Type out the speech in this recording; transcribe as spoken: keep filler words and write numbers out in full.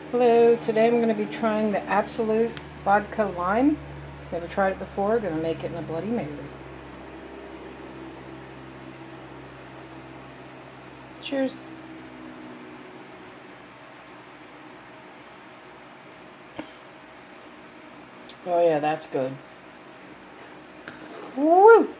Hello, today I'm going to be trying the Absolut vodka lime. Never tried it before, going to make it in a Bloody Mary. Cheers. Oh yeah, that's good. Woo!